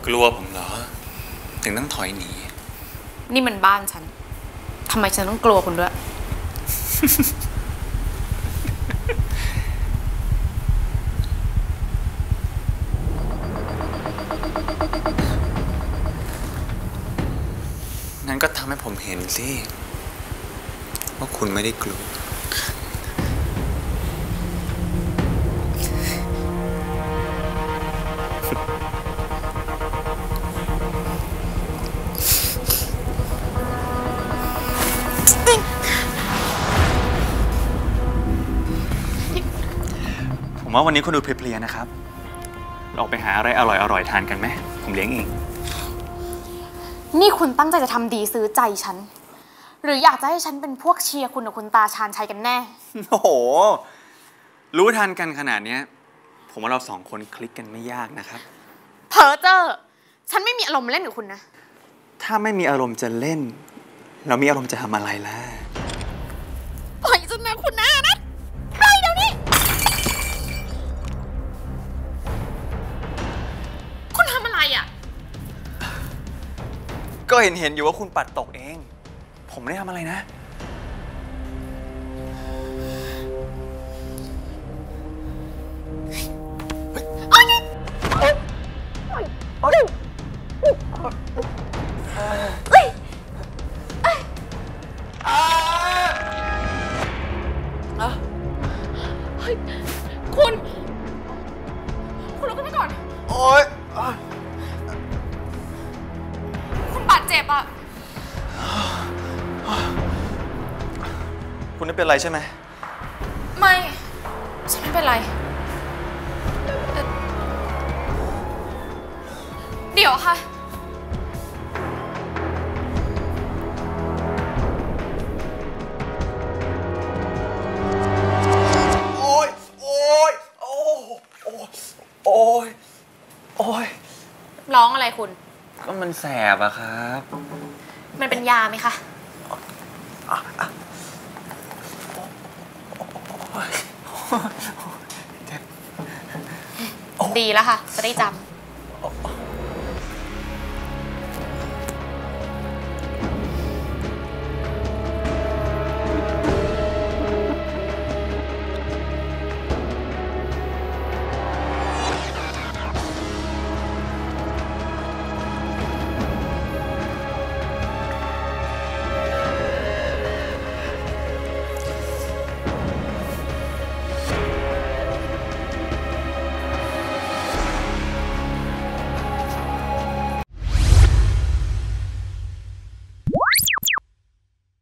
กลัวผมเหรอถึงต้องถอยหนีนี่มันบ้านฉันทำไมฉันต้องกลัวคุณด้วยงั้นก็ทำให้ผมเห็นสิว่าคุณไม่ได้กลัวผมว่าวันนี้คุณดูเพลียๆนะครับเราไปหาอะไรอร่อยๆทานกันไหมผมเลี้ยงเองนี่คุณตั้งใจจะทำดีซื้อใจฉันหรืออยากจะให้ฉันเป็นพวกเชียร์คุณกับคุณตาชาญชัยกันแน่โอ้โหรู้ทันกันขนาดนี้ผมว่าเราสองคนคลิกกันไม่ยากนะครับเพ้อเจ้อฉันไม่มีอารมณ์เล่นกับคุณนะถ้าไม่มีอารมณ์จะเล่นเรามีอารมณ์จะทำอะไรล่ะปล่อยฉันนะคุณนะปล่อยเดี๋ยวนี้คุณทำอะไรอ่ะก็เห็นอยู่ว่าคุณปัดตกเองผมไม่ได้ทำอะไรนะคุณลุกขึ้นมาก่อนโอ๊ยคุณบาดเจ็บอ่ะคุณไม่เป็นไรใช่ไหมไม่ฉันไม่เป็นไรเดี๋ยวค่ะโอ๊ยโอ๊ยโอ้โอ๊ยโอ๊ยร้องอะไรคุณก็มันแสบอะครับมันเป็นยาไหมคะดีแล้วค่ะจะได้จำ